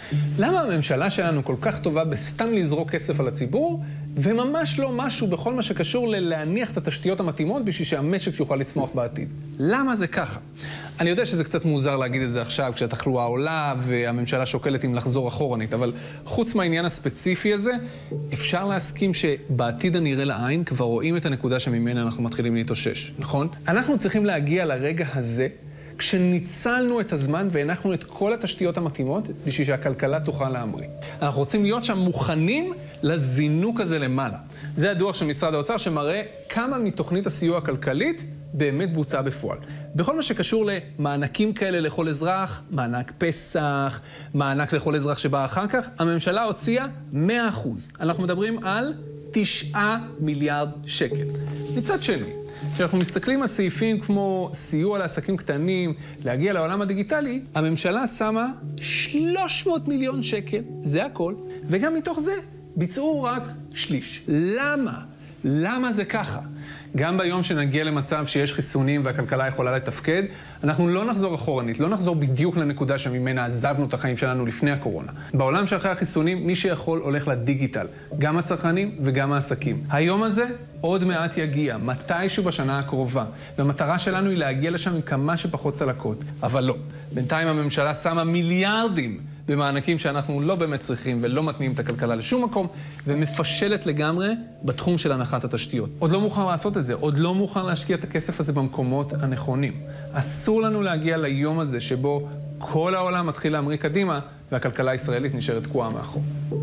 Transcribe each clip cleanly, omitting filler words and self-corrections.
למה הממשלה שלנו כל כך טובה בסתם לזרוק כסף על הציבור, וממש לא משהו בכל מה שקשור ללהניח את התשתיות המתאימות בשביל שהמשק יוכל לצמוח בעתיד? למה זה ככה? אני יודע שזה קצת מוזר להגיד את זה עכשיו, כשהתחלואה עולה והממשלה שוקלת אם לחזור אחורנית, אבל חוץ מהעניין הספציפי הזה, אפשר להסכים שבעתיד הנראה לעין כבר רואים את הנקודה שממנה אנחנו מתחילים להתאושש, נכון? אנחנו צריכים להגיע לרגע הזה, כשניצלנו את הזמן והנחנו את כל התשתיות המתאימות בשביל שהכלכלה תוכל להמריא. אנחנו רוצים להיות שם מוכנים לזינוק הזה למעלה. זה הדוח של משרד האוצר שמראה כמה מתוכנית הסיוע הכלכלית באמת בוצעה בפועל. בכל מה שקשור למענקים כאלה לכל אזרח, מענק פסח, מענק לכל אזרח שבא אחר כך, הממשלה הוציאה 100%. אנחנו מדברים על 9 מיליארד שקל. מצד שני, כשאנחנו מסתכלים על סעיפים כמו סיוע לעסקים קטנים, להגיע לעולם הדיגיטלי, הממשלה שמה 300 מיליון שקל, זה הכל, וגם מתוך זה ביצעו רק שליש. למה? למה זה ככה? גם ביום שנגיע למצב שיש חיסונים והכלכלה יכולה לתפקד, אנחנו לא נחזור אחורנית, לא נחזור בדיוק לנקודה שממנה עזבנו את החיים שלנו לפני הקורונה. בעולם שאחרי החיסונים, מי שיכול הולך לדיגיטל, גם הצרכנים וגם העסקים. היום הזה עוד מעט יגיע, מתישהו בשנה הקרובה, והמטרה שלנו היא להגיע לשם עם כמה שפחות צלקות. אבל לא, בינתיים הממשלה שמה מיליארדים במענקים שאנחנו לא באמת צריכים ולא מתניעים את הכלכלה לשום מקום, ומפשלת לגמרי בתחום של הנחת התשתיות. עוד לא מוכן לעשות את זה, עוד לא מוכן להשקיע את הכסף הזה במקומות הנכונים. אסור לנו להגיע ליום הזה שבו כל העולם מתחיל להמריא קדימה, והכלכלה הישראלית נשארת תקועה מאחור.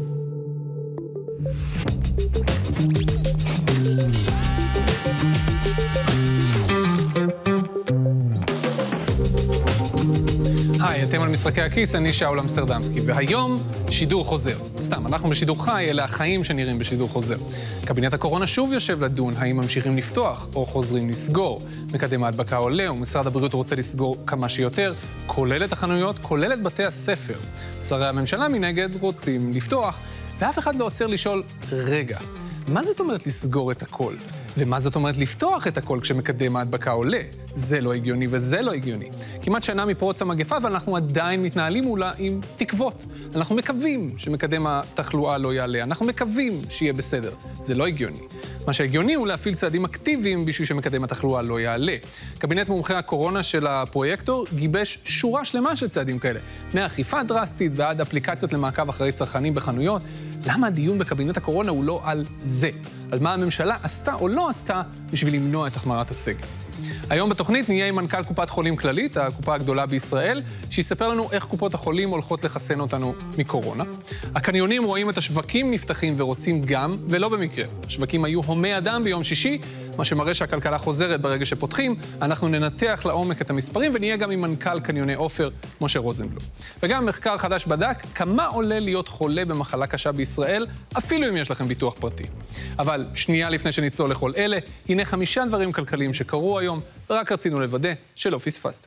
היי, אתם על משחקי הכיס, אני שאול אמסטרדמסקי, והיום שידור חוזר. סתם, אנחנו בשידור חי, אלה החיים שנראים בשידור חוזר. קבינט הקורונה שוב יושב לדון, האם ממשיכים לפתוח או חוזרים לסגור. מקדם ההדבקה עולה, ומשרד הבריאות רוצה לסגור כמה שיותר, כולל את החנויות, כולל את בתי הספר. שרי הממשלה מנגד רוצים לפתוח, ואף אחד לא עוצר לשאול, רגע, מה זאת אומרת לסגור את הכל? ומה זאת אומרת לפתוח את הכל כשמקדם ההדבקה עולה? זה לא הגיוני וזה לא הגיוני. כמעט שנה מפרוץ המגפה ואנחנו עדיין מתנהלים מולה עם תקוות. אנחנו מקווים שמקדם התחלואה לא יעלה. אנחנו מקווים שיהיה בסדר. זה לא הגיוני. מה שהגיוני הוא להפעיל צעדים אקטיביים בשביל שמקדם התחלואה לא יעלה. קבינט מומחי הקורונה של הפרויקטור גיבש שורה שלמה של צעדים כאלה. מאכיפה דרסטית ועד אפליקציות למעקב אחרי צרכנים בחנויות. למה הדיון בקבינט הקורונה הוא לא על זה? על מה הממשלה עשתה או לא עשתה בשביל למנוע את החמרת הסגר. היום בתוכנית נהיה עם מנכ"ל קופת חולים כללית, הקופה הגדולה בישראל, שיספר לנו איך קופות החולים הולכות לחסן אותנו מקורונה. הקניונים רואים את השווקים נפתחים ורוצים גם, ולא במקרה. השווקים היו הומי אדם ביום שישי, מה שמראה שהכלכלה חוזרת ברגע שפותחים. אנחנו ננתח לעומק את המספרים ונהיה גם עם מנכ"ל קניוני עופר, משה רוזנבלום. וגם מחקר חדש בדק כמה עולה להיות חולה במחלה קשה בישראל, אפילו אם יש לכם ביטוח פרטי. אבל שנייה לפני שנצלול לכל אלה, הנה 5 דברים כלכליים שקרו היום, ורק רצינו לוודא שלא פספסתם.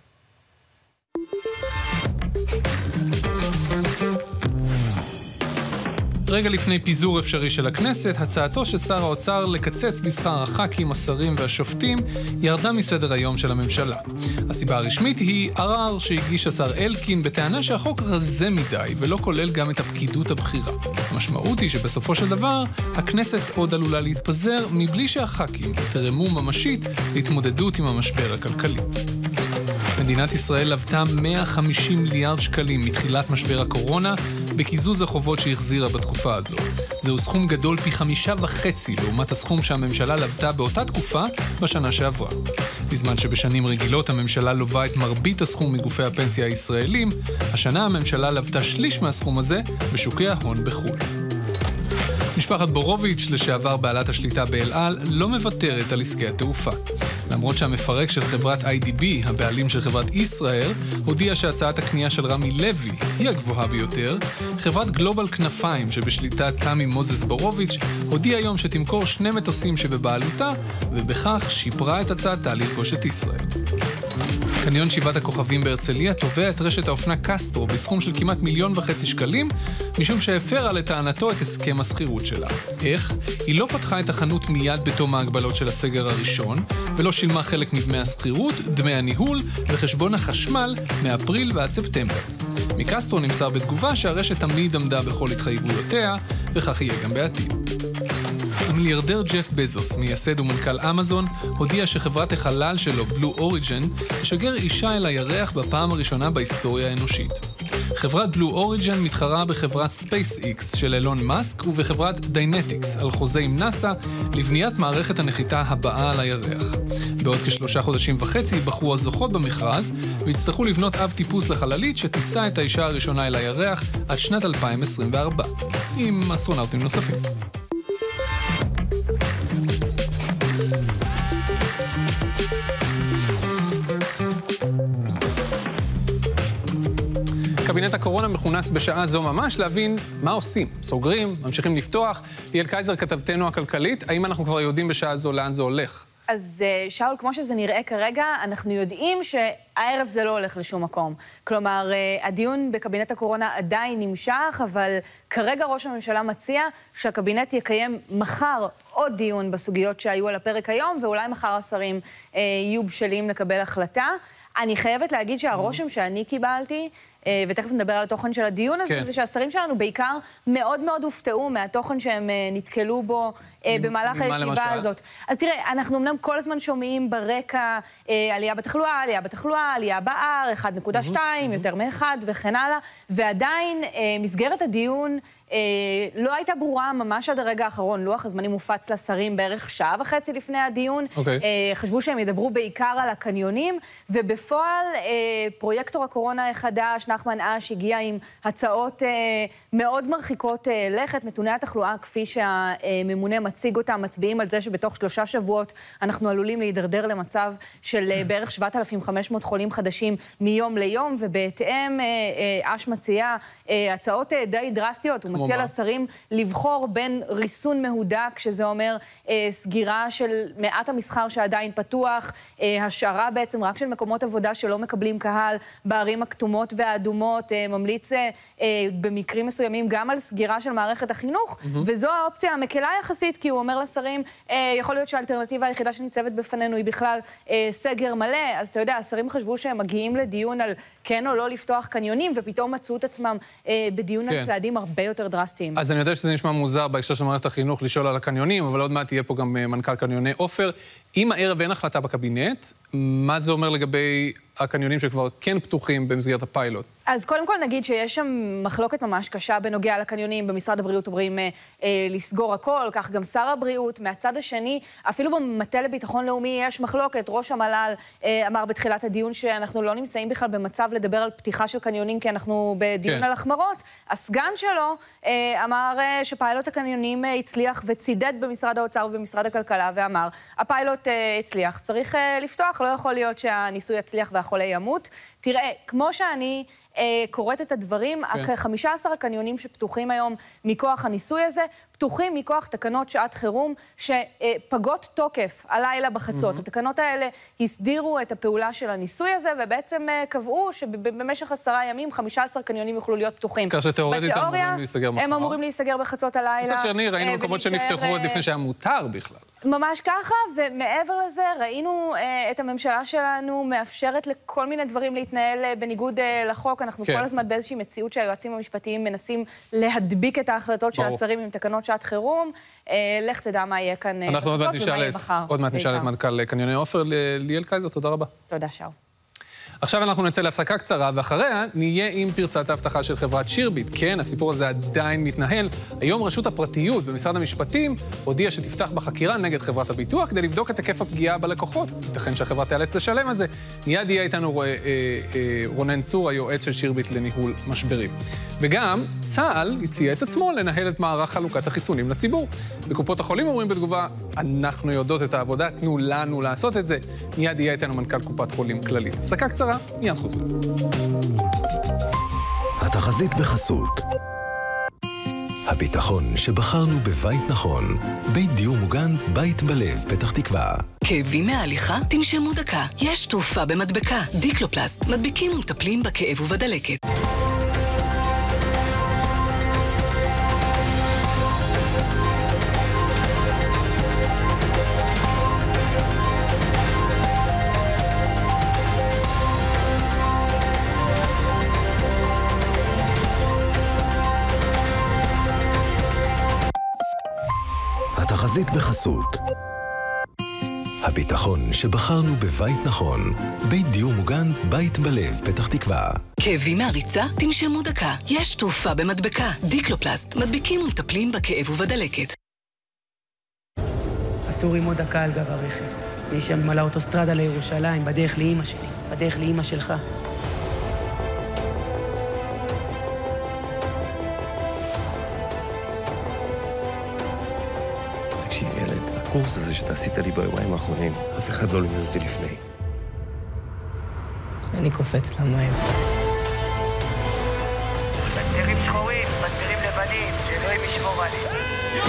רגע לפני פיזור אפשרי של הכנסת, הצעתו של שר האוצר לקצץ בשכר הח"כים, השרים והשופטים ירדה מסדר היום של הממשלה. הסיבה הרשמית היא ערר שהגיש השר אלקין בטענה שהחוק רזה מדי ולא כולל גם את הפקידות הבכירה. המשמעות היא שבסופו של דבר הכנסת עוד עלולה להתפזר מבלי שהח"כים יתרמו ממשית להתמודדות עם המשבר הכלכלי. מדינת ישראל לבטה 150 מיליארד שקלים מתחילת משבר הקורונה בקיזוז החובות שהחזירה בתקופה הזו. זהו סכום גדול פי 5.5 לעומת הסכום שהממשלה לבטה באותה תקופה בשנה שעברה. בזמן שבשנים רגילות הממשלה לובה את מרבית הסכום מגופי הפנסיה הישראלים, השנה הממשלה לבטה שליש מהסכום הזה בשוקי ההון בחו"ל. משפחת בורוביץ', לשעבר בעלת השליטה באל על, לא מוותרת על עסקי התעופה. למרות שהמפרק של חברת IDB, הבעלים של חברת ישראל, הודיע שהצעת הקנייה של רמי לוי היא הגבוהה ביותר, חברת גלובל כנפיים שבשליטת תמי מוזס בורוביץ' הודיע היום שתמכור 2 מטוסים שבבעלותה, ובכך שיפרה את הצעתה לרכוש את ישראל. קניון 7 הכוכבים בהרצליה תובע את רשת האופנה קסטרו בסכום של כמעט 1.5 מיליון שקלים, משום שהפרה לטענתו את הסכם השכירות שלה. איך? היא לא פתחה את החנות מיד בתום ההגבלות של הסגר הראשון, ולא שילמה חלק מדמי השכירות, דמי הניהול וחשבון החשמל מאפריל ועד ספטמבר. מקסטרו נמסר בתגובה שהרשת תמיד עמדה בכל התחייבויותיה, וכך יהיה גם בעתיד. המיליארדר ג'ף בזוס, מייסד ומנכ"ל אמזון, הודיע שחברת החלל שלו, בלו אוריג'ן, תשגר אישה אל הירח בפעם הראשונה בהיסטוריה האנושית. חברת בלו אוריג'ן מתחרה בחברת SpaceX של אילון מאסק ובחברת דיינטיקס על חוזה עם נאסא לבניית מערכת הנחיתה הבאה על הירח. בעוד כ3.5 חודשים בחרו הזוכות במכרז והצטרכו לבנות אב טיפוס לחללית שתיסע את האישה הראשונה אל הירח עד שנת 2024, עם אסטרונאוטים נוספים. קבינט הקורונה מכונס בשעה זו ממש להבין מה עושים. סוגרים, ממשיכים לפתוח. ליאל קייזר, כתבתנו הכלכלית, האם אנחנו כבר יודעים בשעה זו לאן זה הולך? אז שאול, כמו שזה נראה כרגע, אנחנו יודעים שהערב זה לא הולך לשום מקום. כלומר, הדיון בקבינט הקורונה עדיין נמשך, אבל כרגע ראש הממשלה מציע שהקבינט יקיים מחר עוד דיון בסוגיות שהיו על הפרק היום, ואולי מחר השרים יהיו בשלים לקבל החלטה. אני חייבת להגיד שהרושם שאני קיבלתי, ותכף נדבר על התוכן של הדיון הזה, זה שהשרים שלנו בעיקר מאוד מאוד הופתעו מהתוכן שהם נתקלו בו במהלך הישיבה הזאת. אז תראה, אנחנו אמנם כל הזמן שומעים ברקע עלייה בתחלואה, עלייה ב-R, 1.2, יותר מ-1 וכן הלאה, ועדיין מסגרת הדיון לא הייתה ברורה ממש עד הרגע האחרון. לוח הזמנים מופץ לשרים בערך שעה וחצי לפני הדיון. חשבו שהם ידברו בעיקר על הקניונים, ובפועל פרויקטור הקורונה החדש, נחמן אש, הגיע עם הצעות מאוד מרחיקות לכת. נתוני התחלואה, כפי שהממונה מציג אותם, מצביעים על זה שבתוך 3 שבועות אנחנו עלולים להידרדר למצב של בערך 7,500 חולים חדשים מיום ליום, ובהתאם אש מציע הצעות די דרסטיות. הוא מציע לשרים לבחור בין ריסון מהודק, שזה אומר סגירה של מעט המסחר שעדיין פתוח, השארה בעצם רק של מקומות עבודה שלא מקבלים קהל בערים הכתומות והאדומות, ממליץ במקרים מסוימים גם על סגירה של מערכת החינוך, וזו האופציה המקלה יחסית, כי הוא אומר לשרים, יכול להיות שהאלטרנטיבה היחידה שניצבת בפנינו היא בכלל סגר מלא. אז אתה יודע, השרים חשבו שהם מגיעים לדיון על כן או לא לפתוח קניונים, ופתאום מצאו את עצמם בדיון על צעדים הרבה יותר דרסטיים. אז אני יודע שזה נשמע מוזר בהקשר של מערכת החינוך לשאול על הקניונים, אבל עוד מעט תהיה פה גם מנכ"ל קניוני עופר. אם הערב אין החלטה בקבינט, מה זה אומר לגבי הקניונים שכבר כן פתוחים במסגרת הפיילוט? אז קודם כל נגיד שיש שם מחלוקת ממש קשה בנוגע לקניונים. במשרד הבריאות אומרים לסגור הכל, כך גם שר הבריאות. מהצד השני, אפילו במטה לביטחון לאומי יש מחלוקת. ראש המל"ל אמר בתחילת הדיון שאנחנו לא נמצאים בכלל במצב לדבר על פתיחה של קניונים, כי אנחנו בדיון על החמרות. הסגן שלו אמר שפיילוט הקניונים הצליח וצידד במשרד האוצר ובמשרד הכלכלה, ואמר, הפיילוט הצליח, צריך לפתוח, לא יכול להיות שהניסוי יצליח והחולה ימות. תראה, כמו שאני קוראת את הדברים, 15 הקניונים שפתוחים היום מכוח הניסוי הזה, פתוחים מכוח תקנות שעת חירום שפגות תוקף הלילה בחצות. התקנות האלה הסדירו את הפעולה של הניסוי הזה, ובעצם קבעו שבמשך 10 ימים 15 קניונים יוכלו להיות פתוחים. כך שתיאורטית הם אמורים להיסגר מחר. הם אמורים להיסגר בחצות הלילה. מצד שני, ראינו מקומות שנפתחו עוד לפני שהיה מותר בכלל. ממש ככה, ומעבר לזה ראינו את הממשלה שלנו מאפשרת לכל מיני דברים להתנהל בניגוד לחוק. אנחנו כל הזמן באיזושהי מציאות שהיועצים המשפטיים מנסים להדביק את ההחלטות של השרים עם תקנות שעת חירום. לך תדע מה יהיה כאן אנחנו עוד מעט נשאל את מנכ"ל קניוני עופר. ליאל קייזר, תודה רבה. תודה, שאול. עכשיו אנחנו נצא להפסקה קצרה, ואחריה נהיה עם פרצת ההבטחה של חברת שירביט. כן, הסיפור הזה עדיין מתנהל. היום רשות הפרטיות במשרד המשפטים הודיעה שתפתח בחקירה נגד חברת הביטוח כדי לבדוק את היקף הפגיעה בלקוחות. ייתכן שהחברה תיאלץ לשלם על זה. מיד יהיה איתנו רונן צור, היועץ של שירביט לניהול משברים. וגם צה"ל הציע את עצמו לנהל את מערך חלוקת החיסונים לציבור. בקופות החולים אומרים בתגובה, אנחנו יודעות את העבודה, תנו לנו לעשות את זה. מיד יהיה איתנו מנכ"ל קופת חולים כללית. הפסקה קצרה, מיד חוזרים. התחזית בחסות. הביטחון שבחרנו בבית נכון. בית דיור מוגן, בית בלב, פתח תקווה. כאבים מההליכה? תנשמו דקה. יש תרופה במדבקה. דיקלופלסט. מדביקים ומטפלים בכאב ובדלקת. התחזית בחסות הביטחון שבחרנו בבית נכון. בית דיור מוגן, בית בלב, פתח תקווה. כאבים מהריצה? תנשמו דקה. יש תרופה במדבקה. דיקלופלסט. מדביקים ומטפלים בכאב ובדלקת. הסורים עוד דקה על גב הרכס. יש שם על האוטוסטרדה לירושלים, בדרך לאמא שלי, בדרך לאמא שלך. תקשיב, ילד, הקורס הזה שאתה עשית לי ביומיים האחרונים, אף אחד לא לימד אותי לפני. אני קופץ למים. מסתירים שחורים, מסתירים לבנים, שאלוהים ישמור עליהם.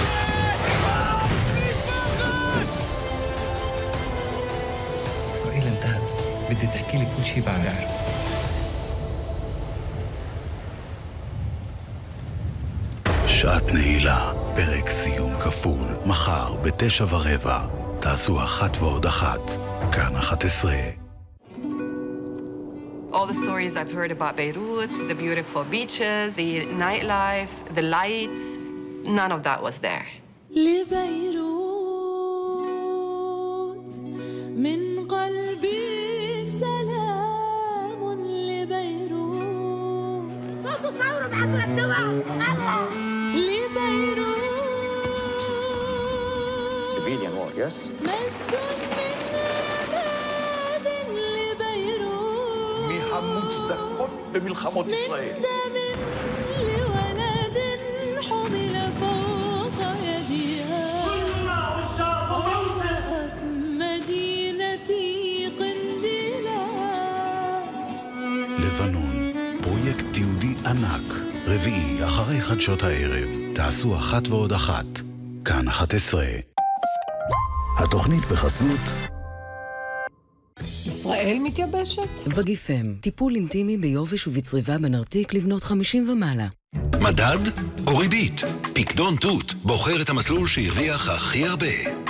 ישראל انتهت. بدي تحكي لي كل شيء بعد أعرف. שעת נעילה, פרק סיום כפול, מחר ב9:15. תעשו 1 ועוד 1, כאן 11. All the stories I've heard about Beirut, the beautiful beaches, the nightlife, the lights, none of that was there. لبيروت من قلبي سلام لبيروت لبيروت Civilian war, yes? مسجد من رماد لبيروت המוצדקות במלחמות ישראל. من دم لولد حمل فوق يدها أطفأت مدينتي قنديلا. לבנון, פרויקט יהודי ענק. רביעי, אחרי חדשות הערב. תעשו 1 ועוד 1, כאן 11. התוכנית בחסות ישראל מתייבשת? וגיפם, טיפול אינטימי ביובש ובצריבה בנרתיק לבנות 50 ומעלה. מדד או ריבית? פיקדון תות בוחר את המסלול שהרוויח הכי הרבה.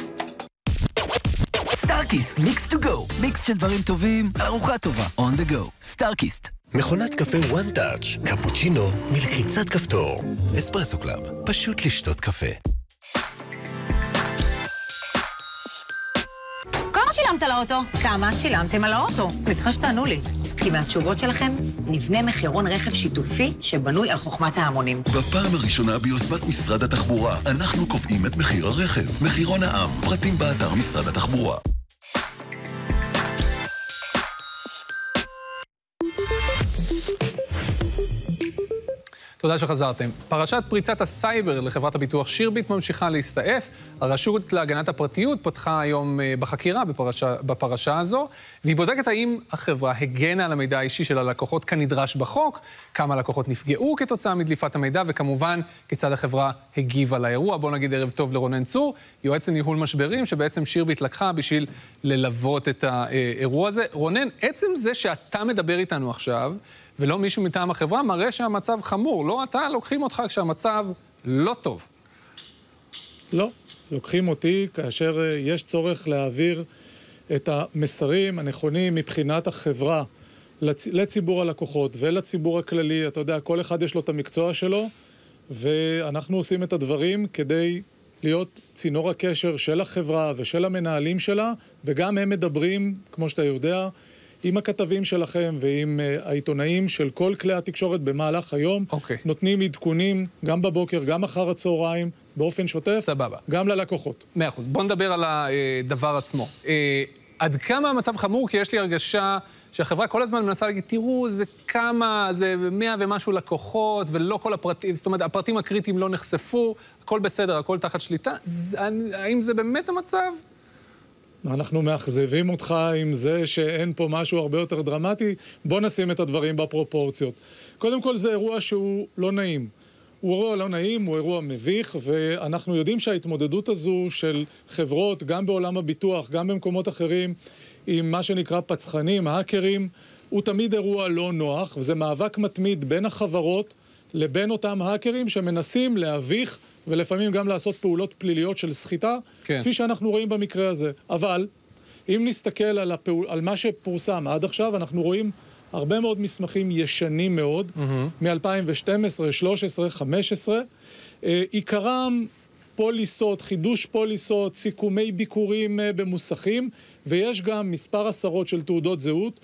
סטארקיסט, מיקס טו גו. מיקס של דברים טובים, ארוחה טובה. On the go. סטארקיסט. מכונת קפה One Touch, קפוצ'ינו מלחיצת כפתור. אספרסו קלאב, פשוט לשתות קפה. כמה שילמת על האוטו? כמה שילמתם על האוטו? אני צריכה שתענו לי. כי מהתשובות שלכם נבנה מחירון רכב שיתופי שבנוי על חוכמת ההמונים. בפעם הראשונה ביוזמת משרד התחבורה, אנחנו קובעים את מחיר הרכב. מחירון העם, פרטים באתר משרד התחבורה. תודה שחזרתם. פרשת פריצת הסייבר לחברת הביטוח שירביט ממשיכה להסתעף. הרשות להגנת הפרטיות פתחה היום בחקירה בפרשה הזו, והיא בודקת האם החברה הגנה על המידע האישי של הלקוחות כנדרש בחוק, כמה לקוחות נפגעו כתוצאה מדליפת המידע, וכמובן כיצד החברה הגיבה לאירוע. בואו נגיד ערב טוב לרונן צור, יועץ לניהול משברים, שבעצם שירביט לקחה בשביל ללוות את האירוע הזה. רונן, עצם זה שאתה מדבר איתנו עכשיו, ולא מישהו מטעם החברה, מראה שהמצב חמור. לא אתה, לוקחים אותך כשהמצב לא טוב. לא, לוקחים אותי כאשר יש צורך להעביר את המסרים הנכונים מבחינת החברה לציבור הלקוחות ולציבור הכללי. אתה יודע, כל אחד יש לו את המקצוע שלו, ואנחנו עושים את הדברים כדי להיות צינור הקשר של החברה ושל המנהלים שלה, וגם הם מדברים, כמו שאתה יודע, עם הכתבים שלכם ועם העיתונאים של כל כלי התקשורת במהלך היום. נותנים עדכונים גם בבוקר, גם אחר הצהריים, באופן שוטף. סבבה. גם ללקוחות. 100%. בוא נדבר על הדבר עצמו. עד כמה המצב חמור? כי יש לי הרגשה שהחברה כל הזמן מנסה להגיד, תראו, זה כמה, זה 100 ומשהו לקוחות, ולא כל הפרטים, זאת אומרת, הפרטים הקריטיים לא נחשפו, הכל בסדר, הכל תחת שליטה. האם זה באמת המצב? אנחנו מאכזבים אותך עם זה שאין פה משהו הרבה יותר דרמטי. בוא נשים את הדברים בפרופורציות. קודם כל, זה אירוע שהוא לא נעים. הוא אירוע לא נעים, הוא אירוע מביך, ואנחנו יודעים שההתמודדות הזו של חברות, גם בעולם הביטוח, גם במקומות אחרים, עם מה שנקרא פצחנים, האקרים, הוא תמיד אירוע לא נוח, וזה מאבק מתמיד בין החברות לבין אותם האקרים שמנסים להביך ולפעמים גם לעשות פעולות פליליות של סחיטה, כפי שאנחנו רואים במקרה הזה. אבל אם נסתכל על מה שפורסם עד עכשיו, אנחנו רואים הרבה מאוד מסמכים ישנים מאוד, מ-2012, 13, 15. עיקרם פוליסות, חידוש פוליסות, סיכומי ביקורים במוסכים, ויש גם מספר עשרות של תעודות זהות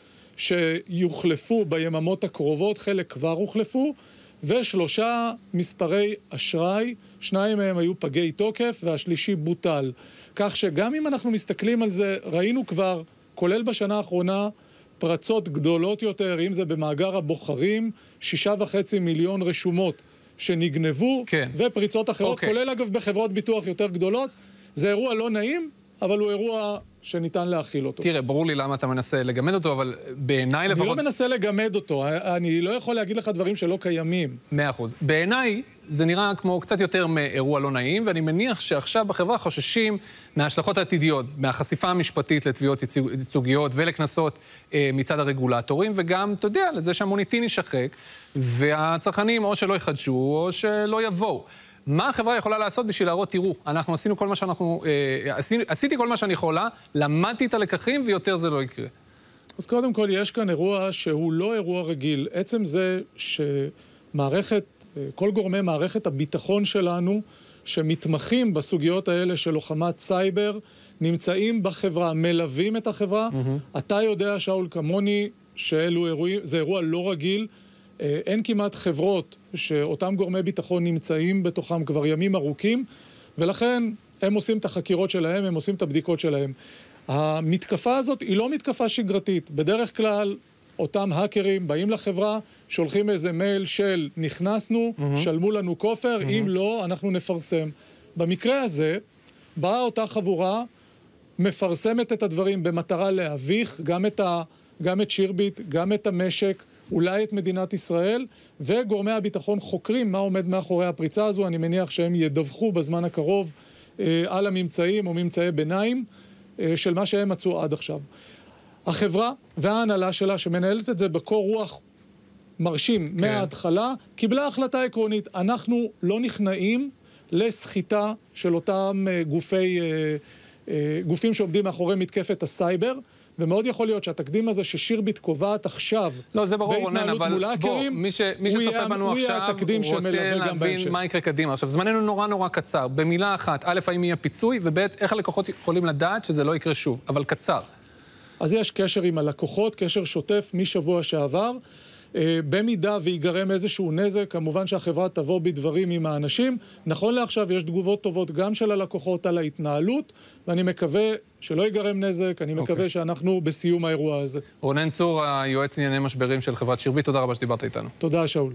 שיוחלפו ביממות הקרובות, חלק כבר הוחלפו, ו3 מספרי אשראי, 2 מהם היו פגי תוקף והשלישי בוטל. כך שגם אם אנחנו מסתכלים על זה, ראינו כבר, כולל בשנה האחרונה, פרצות גדולות יותר, אם זה במאגר הבוחרים, 6.5 מיליון רשומות שנגנבו, כן. ופריצות אחרות, כולל אגב בחברות ביטוח יותר גדולות. זה אירוע לא נעים, אבל הוא אירוע שניתן להכיל אותו. תראה, ברור לי למה אתה מנסה לגמד אותו, אבל בעיניי לפחות... אני לא מנסה לגמד אותו, אני לא יכול להגיד לך דברים שלא קיימים. 100%. בעיניי זה נראה כמו קצת יותר מאירוע לא נעים, ואני מניח שעכשיו בחברה חוששים מההשלכות העתידיות, מהחשיפה המשפטית לתביעות ייצוגיות ולכנסות מצד הרגולטורים, וגם, אתה יודע, לזה שהמוניטין יישחק, והצרכנים או שלא יחדשו או שלא יבואו. מה החברה יכולה לעשות בשביל להראות, תראו, אנחנו עשינו כל מה שאנחנו... עשיתי כל מה שאני יכולה, למדתי את הלקחים ויותר זה לא יקרה. אז קודם כל, יש כאן אירוע שהוא לא אירוע רגיל. עצם זה שמערכת, כל גורמי מערכת הביטחון שלנו, שמתמחים בסוגיות האלה של לוחמת סייבר, נמצאים בחברה, מלווים את החברה. אתה יודע, שאול כמוני, שאלו אירועים, זה אירוע לא רגיל. אין כמעט חברות שאותם גורמי ביטחון נמצאים בתוכם כבר ימים ארוכים, ולכן הם עושים את החקירות שלהם, הם עושים את הבדיקות שלהם. המתקפה הזאת היא לא מתקפה שגרתית. בדרך כלל, אותם האקרים באים לחברה, שולחים איזה מייל של נכנסנו, שלמו לנו כופר, אם לא, אנחנו נפרסם. במקרה הזה, באה אותה חבורה, מפרסמת את הדברים במטרה להביך גם את שירביט, גם את המשק, אולי את מדינת ישראל, וגורמי הביטחון חוקרים מה עומד מאחורי הפריצה הזו. אני מניח שהם ידווחו בזמן הקרוב על הממצאים או ממצאי ביניים של מה שהם מצאו עד עכשיו. החברה וההנהלה שלה, שמנהלת את זה בקור רוח מרשים מההתחלה, קיבלה החלטה עקרונית. אנחנו לא נכנעים לסחיטה של אותם גופים שעומדים מאחורי מתקפת הסייבר, ומאוד יכול להיות שהתקדים הזה ששירביט קובעת עכשיו בהתנהלות מול האקרים, מי שצופה בנו עכשיו, הוא רוצה להבין מה יקרה קדימה. עכשיו, זמננו נורא קצר. במילה אחת, א', האם יהיה פיצוי, וב', איך הלקוחות יכולים לדעת שזה לא יקרה שוב, אבל קצר. אז יש קשר עם הלקוחות, קשר שוטף משבוע שעבר. במידה ויגרם איזשהו נזק, כמובן שהחברה תבוא בדברים עם האנשים. נכון לעכשיו יש תגובות טובות גם של הלקוחות על ההתנהלות, ואני מקווה שלא ייגרם נזק, אני מקווה שאנחנו בסיום האירוע הזה. רונן צור, היועץ לענייני משברים של חברת שירביט, תודה רבה שדיברת איתנו. תודה, שאול.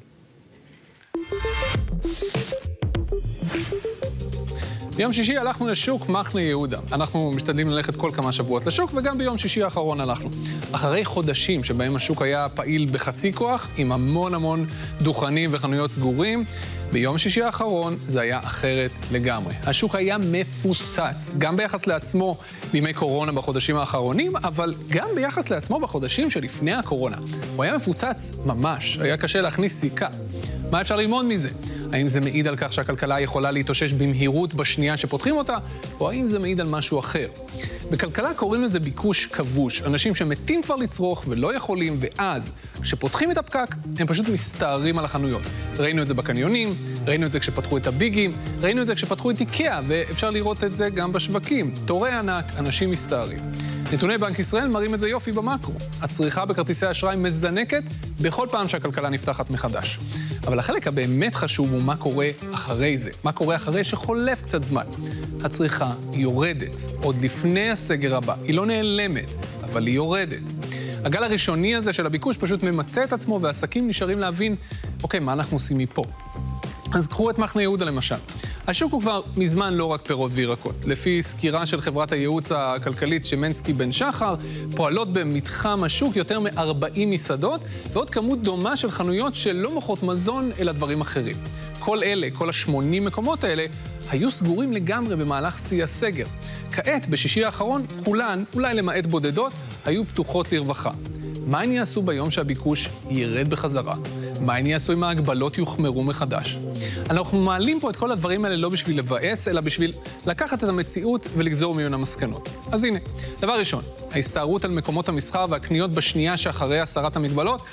ביום שישי הלכנו לשוק מחנה יהודה. אנחנו משתדלים ללכת כל כמה שבועות לשוק, וגם ביום שישי האחרון הלכנו. אחרי חודשים שבהם השוק היה פעיל בחצי כוח, עם המון דוכנים וחנויות סגורים, ביום שישי האחרון זה היה אחרת לגמרי. השוק היה מפוצץ, גם ביחס לעצמו בימי קורונה בחודשים האחרונים, אבל גם ביחס לעצמו בחודשים שלפני הקורונה. הוא היה מפוצץ ממש, היה קשה להכניס סיכה. מה אפשר ללמוד מזה? האם זה מעיד על כך שהכלכלה יכולה להתאושש במהירות בשנייה שפותחים אותה, או האם זה מעיד על משהו אחר? בכלכלה קוראים לזה ביקוש כבוש, אנשים שמתים כבר לצרוך ולא יכולים, ואז כשפותחים את הפקק, הם פשוט מסתערים על החנויות. ראינו את זה בקניונים, ראינו את זה כשפתחו את הביגים, ראינו את זה כשפתחו את איקאה, ואפשר לראות את זה גם בשווקים. תורי ענק, אנשים מסתערים. נתוני בנק ישראל מראים את זה יופי במקרו. הצריכה בכרטיסי אשראי מזנקת בכל פעם שהכלכלה נפתחת מחדש. אבל החלק הבאמת חשוב הוא מה קורה אחרי זה. מה קורה אחרי שחולף קצת זמן. הצריכה יורדת, עוד לפני הסגר הבא. היא לא נעלמת, אבל היא יורדת. הגל הראשוני הזה של הביקוש פשוט ממצא את עצמו, והעסקים נשארים להבין, אוקיי, מה אנחנו עושים מפה? אז קחו את מחנה יהודה למשל. השוק הוא כבר מזמן לא רק פירות וירקות. לפי סקירה של חברת הייעוץ הכלכלית שמנסקי בן שחר, פועלות במתחם השוק יותר מ-40 מסעדות, ועוד כמות דומה של חנויות שלא מוכרות מזון אלא דברים אחרים. כל ה-80 מקומות האלה, היו סגורים לגמרי במהלך שיא הסגר. כעת, בשישי האחרון, כולן, אולי למעט בודדות, היו פתוחות לרווחה. מה הן יעשו ביום שהביקוש ירד בחזרה? מה הן יעשו אם ההגבלות יוחמרו מחדש? אנחנו מעלים פה את כל הדברים האלה לא בשביל לבאס, אלא בשביל לקחת את המציאות ולגזור ממנה מסקנות. אז הנה, דבר ראשון, ההסתערות על מקומות המסחר והקניות בשנייה שאחרי הסרת המגבלות,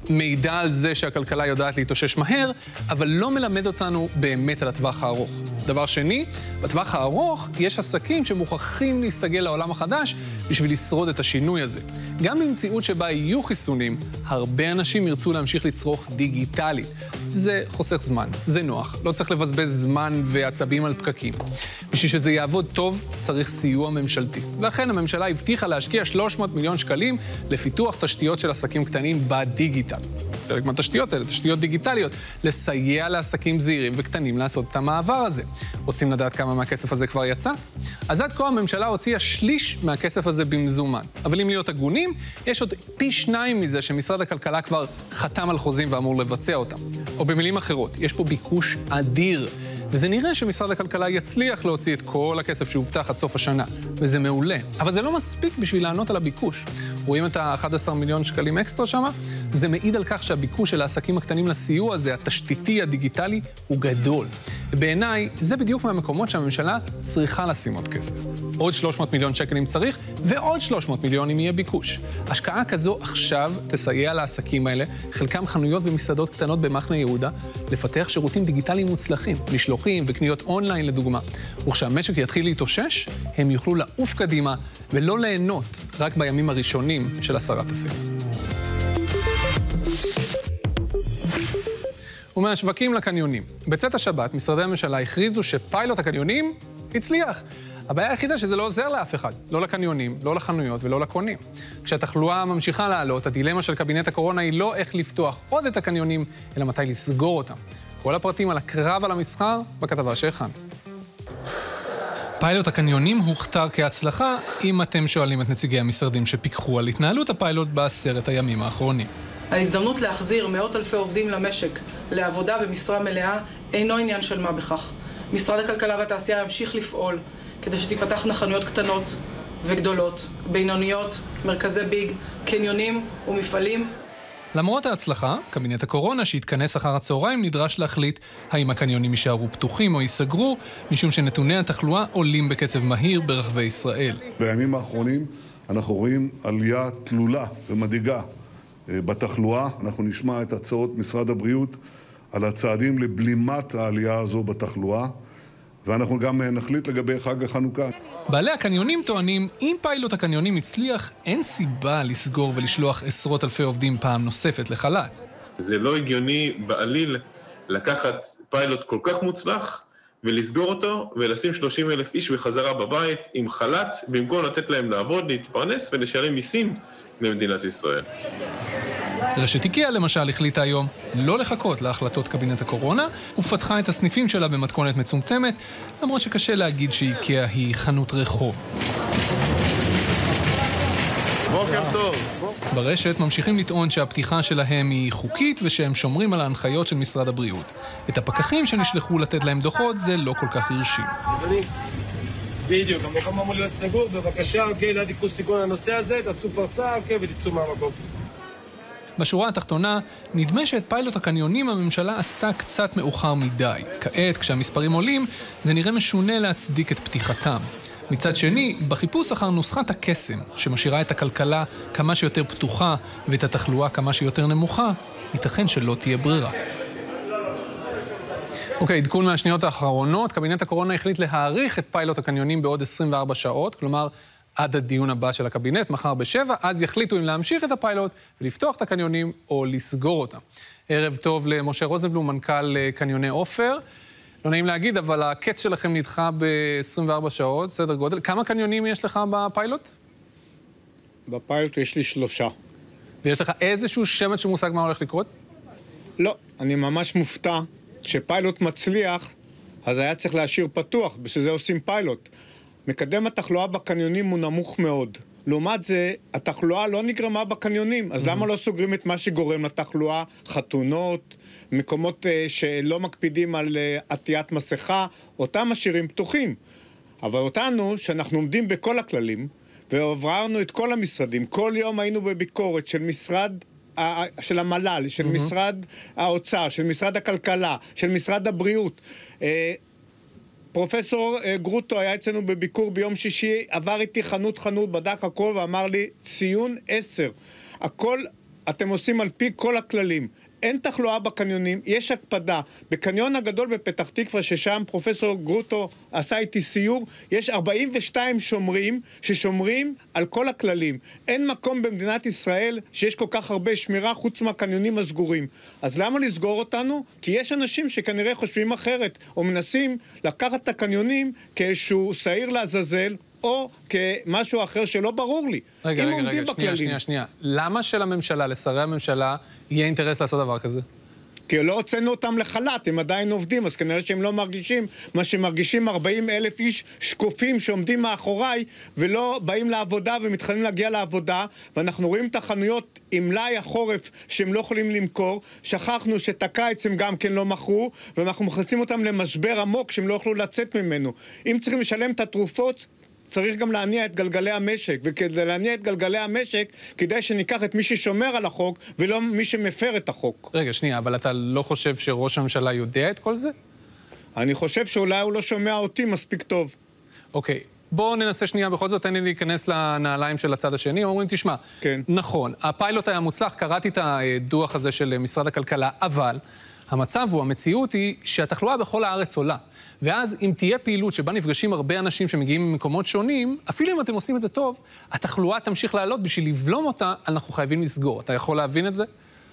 מידע על זה שהכלכלה יודעת להתאושש מהר, אבל לא מלמד אותנו באמת על הטווח הארוך. דבר שני, בטווח הארוך יש עסקים שמוכרחים להסתגל לעולם החדש בשביל לשרוד את השינוי הזה. גם במציאות שבה יהיו חיסונים, הרבה אנשים ירצו להמשיך לצרוך דיגיטלית. זה חוסך זמן, זה נוח, לא צריך לבזבז זמן ועצבים על פקקים. בשביל שזה יעבוד טוב, צריך סיוע ממשלתי. לכן הממשלה הבטיחה להשקיע 300 מיליון שקלים לפיתוח תשתיות של עסקים קטנים בדיגיטל. חלק מהתשתיות האלה, תשתיות דיגיטליות, לסייע לעסקים זעירים וקטנים לעשות את המעבר הזה. רוצים לדעת כמה מהכסף הזה כבר יצא? אז עד כה הממשלה הוציאה שליש מהכסף הזה במזומן. אבל אם להיות הגונים, יש עוד פי 2 מזה שמשרד הכלכלה כבר חתם על חוזים ואמור לבצע אותם. או במילים אחרות, יש פה ביקוש אדיר. וזה נראה שמשרד הכלכלה יצליח להוציא את כל הכסף שהובטח עד סוף השנה. וזה מעולה. אבל זה לא מספיק בשביל לענות על הביקוש. רואים את ה-11 מיליון שקלים אקסטרה שמה? זה מעיד על כך שהביקוש של העסקים הקטנים לסיוע הזה, התשתיתי, הדיגיטלי, הוא גדול. ובעיניי, זה בדיוק מהמקומות שהממשלה צריכה לשים עוד כסף. עוד 300 מיליון שקל אם צריך, ועוד 300 מיליון אם יהיה ביקוש. השקעה כזו עכשיו תסייע לעסקים האלה, חלקם חנויות ומסעדות קטנות במחנה יהודה, לפתח שירותים דיגיטליים מוצלחים, משלוחים וקניות אונליין לדוגמה. וכשהמשק יתחיל להתאושש, הם יוכלו לעוף קדימה ולא ליהנות רק בימים הראשונים של הסרת הסגר. ומהשווקים לקניונים. בצאת השבת, משרדי הממשלה הכריזו שפיילוט הקניונים הצליח. הבעיה היחידה שזה לא עוזר לאף אחד, לא לקניונים, לא לחנויות ולא לקונים. כשהתחלואה ממשיכה לעלות, הדילמה של קבינט הקורונה היא לא איך לפתוח עוד את הקניונים, אלא מתי לסגור אותם. כל הפרטים על הקרב על המסחר בכתבה שהכנו. פיילוט הקניונים הוכתר כהצלחה, אם אתם שואלים את נציגי המשרדים שפיקחו על התנהלות הפיילוט ב10 הימים האחרונים. ההזדמנות להחזיר מאות אלפי עובדים למשק לעבודה במשרה מלאה אינו עניין של מה בכך. משרד הכלכלה והתעשייה ימשיך לפעול כדי שתיפתחנה חנויות קטנות וגדולות, בינוניות, מרכזי ביג, קניונים ומפעלים. למרות ההצלחה, קבינט הקורונה שהתכנס אחר הצהריים נדרש להחליט האם הקניונים יישארו פתוחים או ייסגרו, משום שנתוני התחלואה עולים בקצב מהיר ברחבי ישראל. בימים האחרונים אנחנו רואים עלייה תלולה ומדאיגה בתחלואה. אנחנו נשמע את הצעות משרד הבריאות על הצעדים לבלימת העלייה הזו בתחלואה, ואנחנו גם נחליט לגבי חג החנוכה. בעלי הקניונים טוענים, אם פיילוט הקניונים הצליח, אין סיבה לסגור ולשלוח עשרות אלפי עובדים פעם נוספת לחל"ת. זה לא הגיוני בעליל לקחת פיילוט כל כך מוצלח ולסגור אותו ולשים 30,000 איש בחזרה בבית עם חל"ת, במקום לתת להם לעבוד, להתפרנס ולשלם מיסים למדינת ישראל. רשת איקאה למשל החליטה היום לא לחכות להחלטות קבינט הקורונה, ופתחה את הסניפים שלה במתכונת מצומצמת, למרות שקשה להגיד שאיקאה היא חנות רחוב. בוקר טוב. ברשת ממשיכים לטעון שהפתיחה שלהם היא חוקית ושהם שומרים על ההנחיות של משרד הבריאות. את הפקחים שנשלחו לתת להם דוחות זה לא כל כך הרשים. בדיוק, המקום אמור להיות סגור, בבקשה, אוקיי, לא תיקחו סיכון לנושא הזה, תעשו פרסה, אוקיי, ותצאו מהמקום. בשורה התחתונה, נדמה שאת פיילוט הקניונים הממשלה עשתה קצת מאוחר מדי. כעת, כשהמספרים עולים, זה נראה משונה להצדיק את פתיחתם. מצד שני, בחיפוש אחר נוסחת הקסם, שמשאירה את הכלכלה כמה שיותר פתוחה ואת התחלואה כמה שיותר נמוכה, ייתכן שלא תהיה ברירה. אוקיי, עדכון מהשניות האחרונות, קבינט הקורונה החליט להאריך את פיילוט הקניונים בעוד 24 שעות, כלומר, עד הדיון הבא של הקבינט, מחר ב7, אז יחליטו אם להמשיך את הפיילוט ולפתוח את הקניונים או לסגור אותם. ערב טוב למשה רוזנבלום, מנכ"ל קניוני עופר. לא נעים להגיד, אבל הקץ שלכם נדחה ב-24 שעות, סדר גודל. כמה קניונים יש לך בפיילוט? בפיילוט יש לי 3. ויש לך איזשהו שמץ שמושג מה הולך לקרות? לא, אני ממש מופתע. כשפיילוט מצליח, אז היה צריך להשאיר פתוח, בשביל זה עושים פיילוט. מקדם התחלואה בקניונים הוא נמוך מאוד. לעומת זה, התחלואה לא נגרמה בקניונים, אז למה לא סוגרים את מה שגורם לתחלואה? חתונות, מקומות שלא מקפידים על עטיית מסכה, אותם משאירים פתוחים. אבל אותנו, שאנחנו עומדים בכל הכללים, ועברנו את כל המשרדים, כל יום היינו בביקורת של משרד, של המל"ל, של משרד האוצר, של משרד הכלכלה, של משרד הבריאות. פרופסור גרוטו היה אצלנו בביקור ביום שישי, עבר איתי חנות, בדק הכל ואמר לי, ציון 10. הכל אתם עושים על פי כל הכללים. אין תחלואה בקניונים, יש הקפדה. בקניון הגדול בפתח תקווה, ששם פרופסור גרוטו עשה איתי סיור, יש 42 שומרים ששומרים על כל הכללים. אין מקום במדינת ישראל שיש כל כך הרבה שמירה חוץ מהקניונים הסגורים. אז למה לסגור אותנו? כי יש אנשים שכנראה חושבים אחרת, או מנסים לקחת את הקניונים כאיזשהו שעיר לעזאזל, או כמשהו אחר שלא ברור לי. רגע, בכללים. שנייה. למה שלממשלה, לשרי הממשלה, יהיה אינטרס לעשות דבר כזה? כי לא הוצאנו אותם לחל"ת, הם עדיין עובדים, אז כנראה שהם לא מרגישים מה שמרגישים 40,000 איש שקופים שעומדים מאחוריי ולא באים לעבודה ומתחילים להגיע לעבודה, ואנחנו רואים את החנויות עם מלאי החורף שהם לא יכולים למכור, שכחנו שאת הקיץ הם גם כן לא מכרו, ואנחנו מכניסים אותם למשבר עמוק שהם לא יכלו לצאת ממנו. אם צריכים לשלם את התרופות, צריך גם להניע את גלגלי המשק, וכדי להניע את גלגלי המשק, כדאי שניקח את מי ששומר על החוק, ולא מי שמפר את החוק. רגע, שנייה, אבל אתה לא חושב שראש הממשלה יודע את כל זה? אני חושב שאולי הוא לא שומע אותי מספיק טוב. אוקיי, בואו ננסה שנייה, בכל זאת תן לי להיכנס לנעליים של הצד השני, אומרים, תשמע, כן. נכון, הפיילוט היה מוצלח, קראתי את הדוח הזה של משרד הכלכלה, אבל המצב הוא, המציאות היא שהתחלואה בכל הארץ עולה. ואז אם תהיה פעילות שבה נפגשים הרבה אנשים שמגיעים ממקומות שונים, אפילו אם אתם עושים את זה טוב, התחלואה תמשיך לעלות. בשביל לבלום אותה, אנחנו חייבים לסגור. אתה יכול להבין את זה?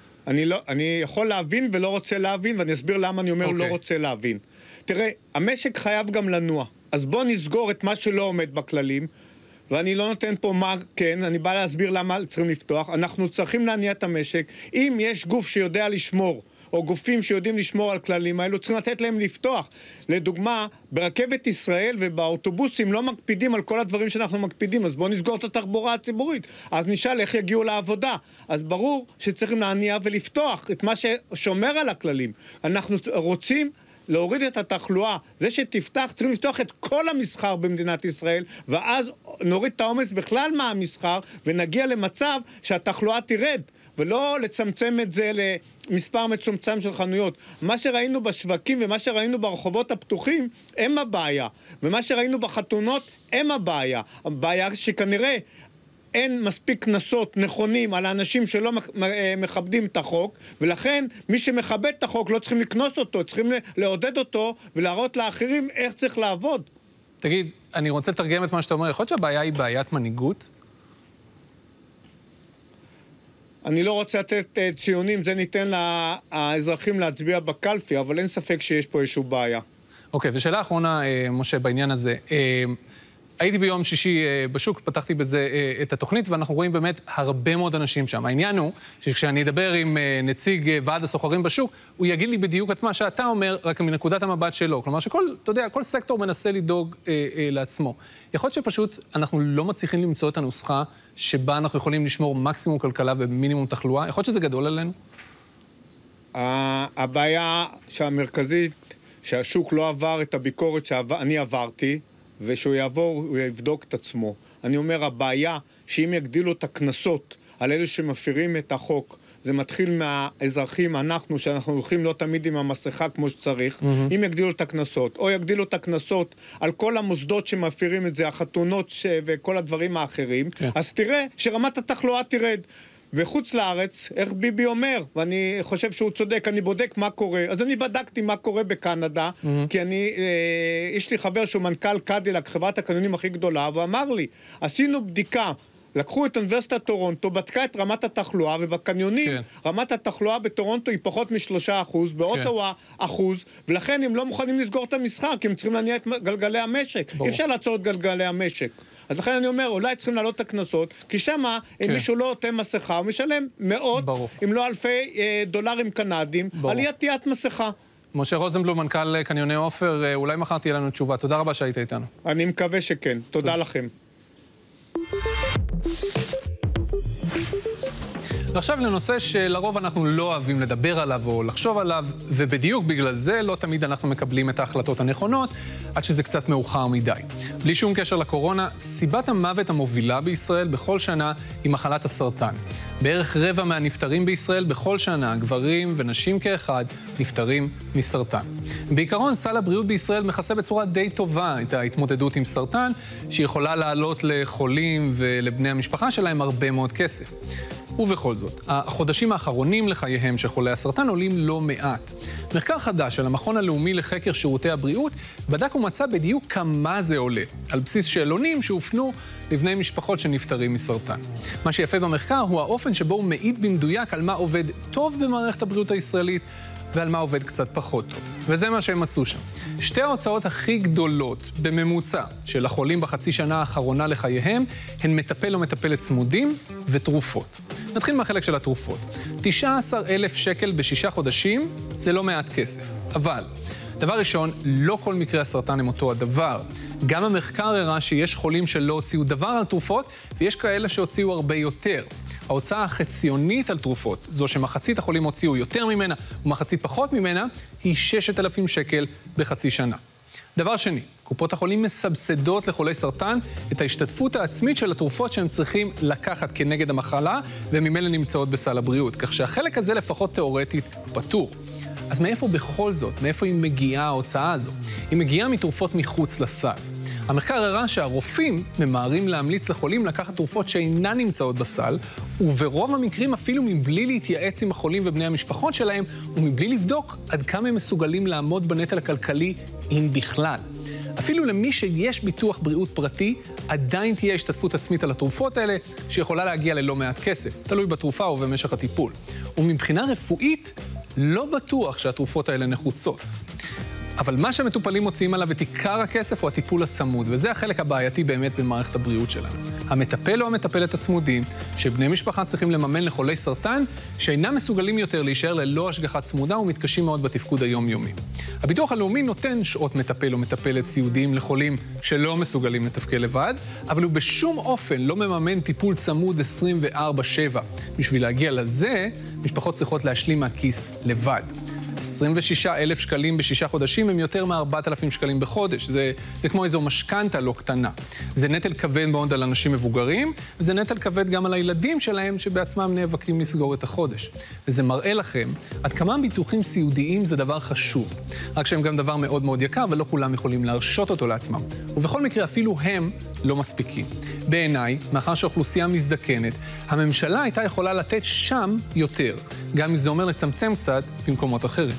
אני יכול להבין ולא רוצה להבין, ואני אסביר למה אני אומר לא רוצה להבין. תראה, המשק חייב גם לנוע. אז בוא נסגור את מה שלא עומד בכללים, ואני לא נותן פה מה כן, אני בא להסביר למה צריכים לפתוח. אנחנו צריכים להניע את המשק. אם יש גוף שיודע לשמור, או גופים שיודעים לשמור על כללים האלו, צריכים לתת להם לפתוח. לדוגמה, ברכבת ישראל ובאוטובוסים לא מקפידים על כל הדברים שאנחנו מקפידים, אז בואו נסגור את התחבורה הציבורית. אז נשאל איך יגיעו לעבודה. אז ברור שצריכים להניע ולפתוח את מה ששומר על הכללים. אנחנו רוצים להוריד את התחלואה. זה שתפתח, צריכים לפתוח את כל המסחר במדינת ישראל, ואז נוריד את העומס בכלל מהמסחר, ונגיע למצב שהתחלואה תירד. ולא לצמצם את זה למספר מצומצם של חנויות. מה שראינו בשווקים ומה שראינו ברחובות הפתוחים הם הבעיה. ומה שראינו בחתונות הם הבעיה. הבעיה שכנראה אין מספיק קנסות נכונים על האנשים שלא מכבדים את החוק, ולכן מי שמכבד את החוק לא צריכים לקנוס אותו, צריכים לעודד אותו ולהראות לאחרים איך צריך לעבוד. תגיד, אני רוצה לתרגם את מה שאתה אומר. יכול להיות שהבעיה היא בעיית מנהיגות? אני לא רוצה לתת ציונים, זה ניתן לאזרחים להצביע בקלפי, אבל אין ספק שיש פה איזשהו בעיה. אוקיי, ושאלה האחרונה, משה, בעניין הזה. הייתי ביום שישי בשוק, פתחתי בזה את התוכנית, ואנחנו רואים באמת הרבה מאוד אנשים שם. העניין הוא שכשאני אדבר עם נציג ועד הסוחרים בשוק, הוא יגיד לי בדיוק את מה שאתה אומר, רק מנקודת המבט שלו. כלומר שכל, אתה יודע, כל סקטור מנסה לדאוג לעצמו. יכול להיות שפשוט אנחנו לא מצליחים למצוא את הנוסחה שבה אנחנו יכולים לשמור מקסימום כלכלה ומינימום תחלואה. יכול להיות שזה גדול עלינו? הבעיה שהמרכזית, שהשוק לא עבר את הביקורת שאני עברתי, ושהוא יעבור, הוא יבדוק את עצמו. אני אומר, הבעיה שאם יגדילו את הקנסות על אלה שמפירים את החוק, זה מתחיל מהאזרחים, שאנחנו הולכים לא תמיד עם המסכה כמו שצריך, אם יגדילו את הקנסות, או יגדילו את הקנסות על כל המוסדות שמפירים את זה, החתונות וכל הדברים האחרים, אז תראה שרמת התחלואה תרד. וחוץ לארץ, איך ביבי אומר, ואני חושב שהוא צודק, אני בודק מה קורה. אז אני בדקתי מה קורה בקנדה, כי יש לי חבר שהוא מנכ"ל קדילק, חברת הקניונים הכי גדולה, והוא אמר לי, עשינו בדיקה, לקחו את אוניברסיטת טורונטו, בדקה את רמת התחלואה, ובקניונים רמת התחלואה בטורונטו היא פחות מ3%, באוטווה 1%, ולכן הם לא מוכנים לסגור את המסחר, כי הם צריכים להניע את גלגלי המשק. אי אפשר לעצור את גלגלי המשק. אז לכן אני אומר, אולי צריכים לעלות את הקנסות, כי שמה, אם מישהו לא עוטה מסכה, הוא משלם מאות, אם לא אלפי דולרים קנדים, על אי עטיית מסכה. משה רוזנבלום, מנכ"ל קניוני עופר, אולי מחר תהיה לנו תשובה. תודה רבה שהיית איתנו. אני מקווה שכן. תודה לכם. ועכשיו לנושא שלרוב אנחנו לא אוהבים לדבר עליו או לחשוב עליו, ובדיוק בגלל זה לא תמיד אנחנו מקבלים את ההחלטות הנכונות, עד שזה קצת מאוחר מדי. בלי שום קשר לקורונה, סיבת המוות המובילה בישראל בכל שנה היא מחלת הסרטן. בערך רבע מהנפטרים בישראל בכל שנה, גברים ונשים כאחד, נפטרים מסרטן. בעיקרון, סל הבריאות בישראל מכסה בצורה די טובה את ההתמודדות עם סרטן, שיכולה לעלות לחולים ולבני המשפחה שלהם הרבה מאוד כסף. ובכל זאת, החודשים האחרונים לחייהם של חולי הסרטן עולים לא מעט. מחקר חדש של המכון הלאומי לחקר שירותי הבריאות בדק ומצא בדיוק כמה זה עולה, על בסיס שאלונים שהופנו לבני משפחות שנפטרים מסרטן. מה שיפה במחקר הוא האופן שבו הוא מעיד במדויק על מה עובד טוב במערכת הבריאות הישראלית, ועל מה עובד קצת פחות טוב. וזה מה שהם מצאו שם. שתי ההוצאות הכי גדולות בממוצע של החולים בחצי שנה האחרונה לחייהם, הן מטפל או מטפלת צמודים ותרופות. נתחיל מהחלק של התרופות. 19,000 שקל ב6 חודשים זה לא מעט כסף. אבל, דבר ראשון, לא כל מקרי הסרטן הם אותו הדבר. גם המחקר הראה שיש חולים שלא הוציאו דבר על תרופות, ויש כאלה שהוציאו הרבה יותר. ההוצאה החציונית על תרופות, זו שמחצית החולים הוציאו יותר ממנה ומחצית פחות ממנה, היא 6,000 שקל בחצי שנה. דבר שני, קופות החולים מסבסדות לחולי סרטן את ההשתתפות העצמית של התרופות שהם צריכים לקחת כנגד המחלה, וממילא נמצאות בסל הבריאות, כך שהחלק הזה לפחות תיאורטית פטור. אז מאיפה בכל זאת, מאיפה היא מגיעה ההוצאה הזו? היא מגיעה מתרופות מחוץ לסל. המחקר הראה שהרופאים ממהרים להמליץ לחולים לקחת תרופות שאינן נמצאות בסל, וברוב המקרים אפילו מבלי להתייעץ עם החולים ובני המשפחות שלהם, ומבלי לבדוק עד כמה הם מסוגלים לעמוד בנטל הכלכלי, אם בכלל. אפילו למי שיש ביטוח בריאות פרטי, עדיין תהיה השתתפות עצמית על התרופות האלה, שיכולה להגיע ללא מעט כסף, תלוי בתרופה ובמשך הטיפול. ומבחינה רפואית, לא בטוח שהתרופות האלה נחוצות. אבל מה שהמטופלים מוציאים עליו את עיקר הכסף הוא הטיפול הצמוד, וזה החלק הבעייתי באמת במערכת הבריאות שלנו. המטפל או המטפלת הצמודים, שבני משפחה צריכים לממן לחולי סרטן, שאינם מסוגלים יותר להישאר ללא השגחה צמודה ומתקשים מאוד בתפקוד היומיומי. הביטוח הלאומי נותן שעות מטפל או מטפלת סיעודיים לחולים שלא מסוגלים לתפקד לבד, אבל הוא בשום אופן לא מממן טיפול צמוד 24/7. בשביל להגיע לזה, משפחות צריכות להשלים מהכיס לבד. 26,000 שקלים ב6 חודשים הם יותר מ4,000 שקלים בחודש. זה כמו איזו משכנתה לא קטנה. זה נטל כבד מאוד על אנשים מבוגרים, וזה נטל כבד גם על הילדים שלהם, שבעצמם נאבקים לסגור את החודש. וזה מראה לכם עד כמה ביטוחים סיעודיים זה דבר חשוב. רק שהם גם דבר מאוד מאוד יקר, ולא כולם יכולים להרשות אותו לעצמם. ובכל מקרה, אפילו הם לא מספיקים. בעיניי, מאחר שהאוכלוסייה מזדקנת, הממשלה הייתה יכולה לתת שם יותר, גם אם זה אומר לצמצם קצת במקומות אחרים.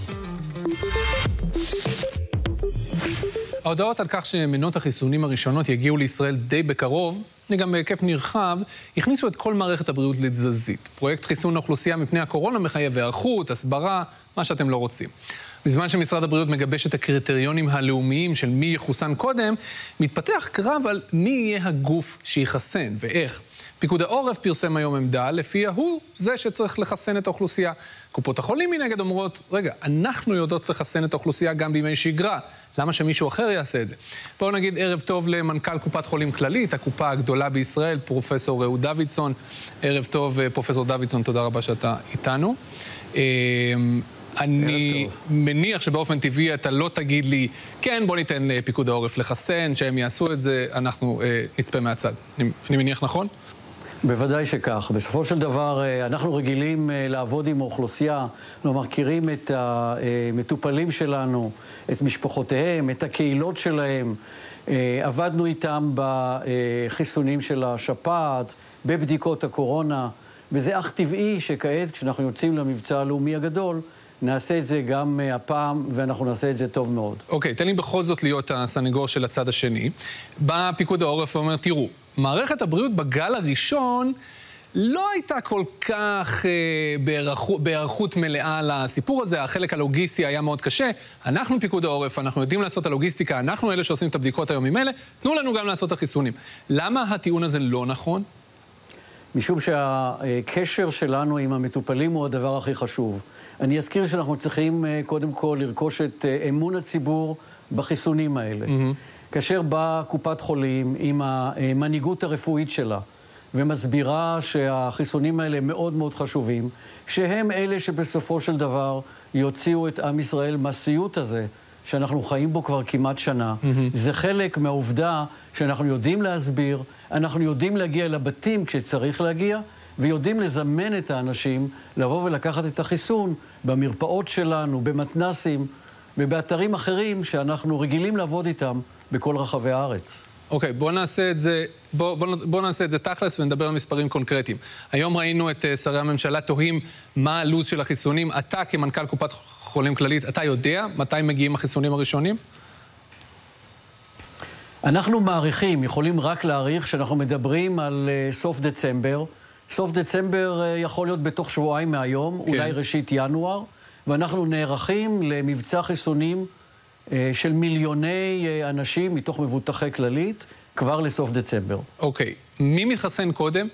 ההודעות על כך שמנות החיסונים הראשונות יגיעו לישראל די בקרוב, וגם בהיקף נרחב, הכניסו את כל מערכת הבריאות לתזזית. פרויקט חיסון האוכלוסייה מפני הקורונה מחייב היערכות, הסברה, מה שאתם לא רוצים. בזמן שמשרד הבריאות מגבש את הקריטריונים הלאומיים של מי יחוסן קודם, מתפתח קרב על מי יהיה הגוף שיחסן ואיך. פיקוד העורף פרסם היום עמדה, לפיה הוא זה שצריך לחסן את האוכלוסייה. קופות החולים מנגד אומרות, רגע, אנחנו יודעות לחסן את האוכלוסייה גם בימי שגרה. למה שמישהו אחר יעשה את זה? בואו נגיד ערב טוב למנכ"ל קופת חולים כללית, הקופה הגדולה בישראל, פרופסור אהוד דוידסון. ערב טוב, פרופסור דוידסון, תודה רבה שאתה איתנו. אני מניח שבאופן טבעי אתה לא תגיד לי, כן, בוא ניתן פיקוד העורף לחסן, שהם יעשו את זה, אנחנו נצפה מהצד. אני מניח נכון? בוודאי שכך. בסופו של דבר, אנחנו רגילים לעבוד עם האוכלוסייה, אנחנו מכירים את המטופלים שלנו, את משפחותיהם, את הקהילות שלהם. עבדנו איתם בחיסונים של השפעת, בבדיקות הקורונה, וזה אך טבעי שכעת, כשאנחנו יוצאים למבצע הלאומי הגדול, נעשה את זה גם הפעם, ואנחנו נעשה את זה טוב מאוד. אוקיי, תן לי בכל זאת להיות הסניגור של הצד השני. בא פיקוד העורף ואומר, תראו, מערכת הבריאות בגל הראשון לא הייתה כל כך בהיערכות מלאה לסיפור הזה, החלק הלוגיסטי היה מאוד קשה. אנחנו פיקוד העורף, אנחנו יודעים לעשות את הלוגיסטיקה, אנחנו אלה שעושים את הבדיקות היום עם אלה, תנו לנו גם לעשות את החיסונים. למה הטיעון הזה לא נכון? משום שהקשר שלנו עם המטופלים הוא הדבר הכי חשוב. אני אזכיר שאנחנו צריכים קודם כל לרכוש את אמון הציבור בחיסונים האלה. כאשר באה קופת חולים עם המנהיגות הרפואית שלה, ומסבירה שהחיסונים האלה מאוד מאוד חשובים, שהם אלה שבסופו של דבר יוציאו את עם ישראל מהסיוט הזה, שאנחנו חיים בו כבר כמעט שנה. זה חלק מהעובדה שאנחנו יודעים להסביר, אנחנו יודעים להגיע לבתים כשצריך להגיע, ויודעים לזמן את האנשים לבוא ולקחת את החיסון במרפאות שלנו, במתנסים ובאתרים אחרים שאנחנו רגילים לעבוד איתם בכל רחבי הארץ. אוקיי, בואו נעשה את זה תכלס ונדבר על מספרים קונקרטיים. היום ראינו את שרי הממשלה תוהים מה הלו"ז של החיסונים. אתה כמנכ"ל קופת חולים כללית, אתה יודע מתי מגיעים החיסונים הראשונים? אנחנו מעריכים, יכולים רק להעריך שאנחנו מדברים על סוף דצמבר. סוף דצמבר יכול להיות בתוך שבועיים מהיום, כן. אולי ראשית ינואר, ואנחנו נערכים למבצע חיסונים של מיליוני אנשים מתוך מבוטחי כללית, כבר לסוף דצמבר. אוקיי. מי מתחסן קודם?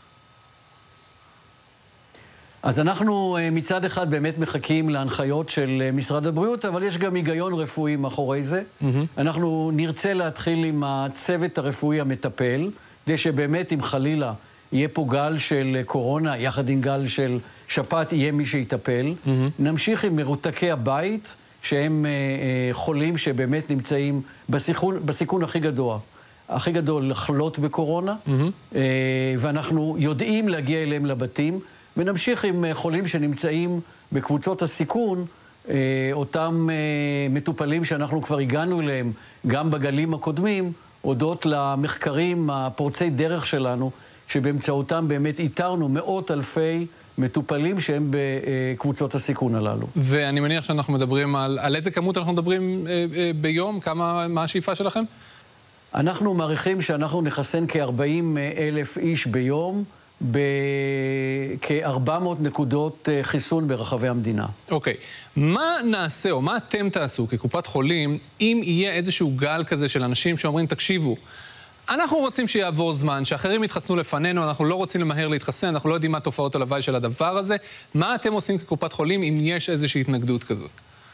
אז אנחנו מצד אחד באמת מחכים להנחיות של משרד הבריאות, אבל יש גם היגיון רפואי מאחורי זה. אנחנו נרצה להתחיל עם הצוות הרפואי המטפל, כדי שבאמת אם חלילה יהיה פה גל של קורונה, יחד עם גל של שפעת, יהיה מי שיטפל. נמשיך עם מרותקי הבית, שהם חולים שבאמת נמצאים בסיכון הכי גדול לחלות בקורונה, ואנחנו יודעים להגיע אליהם לבתים, ונמשיך עם חולים שנמצאים בקבוצות הסיכון, אותם מטופלים שאנחנו כבר הגענו אליהם, גם בגלים הקודמים, הודות למחקרים הפורצי דרך שלנו, שבאמצעותם באמת איתרנו מאות אלפי מטופלים שהם בקבוצות הסיכון הללו. ואני מניח שאנחנו מדברים על איזה כמות אנחנו מדברים ביום? מה השאיפה שלכם? אנחנו מעריכים שאנחנו נחסן כ-40,000 איש ביום, בכ-400 נקודות חיסון ברחבי המדינה. אוקיי. מה נעשה, או מה אתם תעשו כקופת חולים, אם יהיה איזשהו גל כזה של אנשים שאומרים, תקשיבו, אנחנו רוצים שיעבור זמן, שאחרים יתחסנו לפנינו, אנחנו לא רוצים למהר להתחסן, אנחנו לא יודעים מה תופעות הלוואי של הדבר הזה. מה אתם עושים כקופת חולים אם יש איזושהי התנגדות כזאת?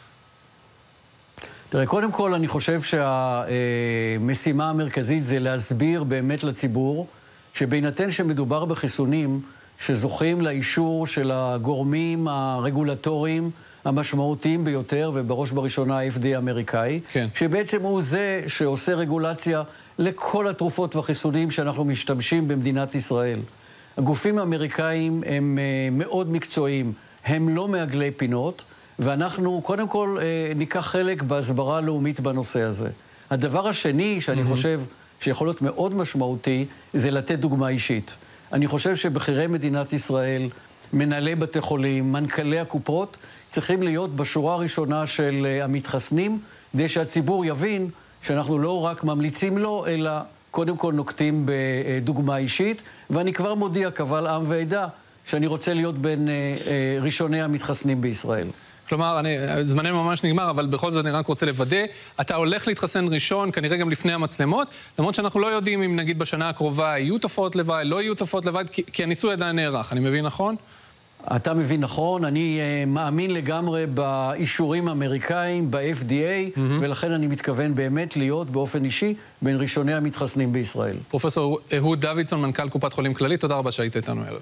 תראה, קודם כל אני חושב שהמשימה המרכזית זה להסביר באמת לציבור, שבהינתן שמדובר בחיסונים שזוכים לאישור של הגורמים הרגולטוריים המשמעותיים ביותר, ובראש בראשונה ה-FDA האמריקאי, כן. שבעצם הוא זה שעושה רגולציה לכל התרופות והחיסונים שאנחנו משתמשים במדינת ישראל. הגופים האמריקאים הם מאוד מקצועיים, הם לא מעגלי פינות, ואנחנו קודם כל ניקח חלק בהסברה לאומית בנושא הזה. הדבר השני שאני חושב שיכול להיות מאוד משמעותי, זה לתת דוגמה אישית. אני חושב שבחירי מדינת ישראל, מנהלי בתי חולים, מנכ"לי הקופות, צריכים להיות בשורה הראשונה של המתחסנים, כדי שהציבור יבין שאנחנו לא רק ממליצים לו, אלא קודם כל נוקטים בדוגמה אישית, ואני כבר מודיע קבל עם ועדה, שאני רוצה להיות בין ראשוני המתחסנים בישראל. כלומר, זמננו ממש נגמר, אבל בכל זאת אני רק רוצה לוודא. אתה הולך להתחסן ראשון, כנראה גם לפני המצלמות, למרות שאנחנו לא יודעים אם נגיד בשנה הקרובה יהיו תופעות לוואי, לא יהיו תופעות לוואי, כי הניסוי עדיין נערך. אני מבין נכון? אתה מבין נכון, אני מאמין לגמרי באישורים האמריקאים, ב-FDA, ולכן אני מתכוון באמת להיות באופן אישי בין ראשוני המתחסנים בישראל. פרופסור אהוד דוידסון, מנכ"ל קופת חולים כללית, תודה רבה שהיית איתנו הערב.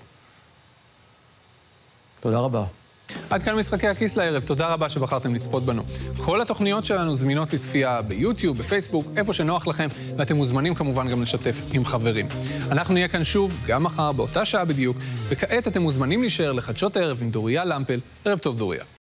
תודה רבה. עד כאן משחקי הכיס לערב, תודה רבה שבחרתם לצפות בנו. כל התוכניות שלנו זמינות לצפייה ביוטיוב, בפייסבוק, איפה שנוח לכם, ואתם מוזמנים כמובן גם לשתף עם חברים. אנחנו נהיה כאן שוב, גם מחר, באותה שעה בדיוק, וכעת אתם מוזמנים להישאר לחדשות הערב עם דוריה למפל. ערב טוב דוריה.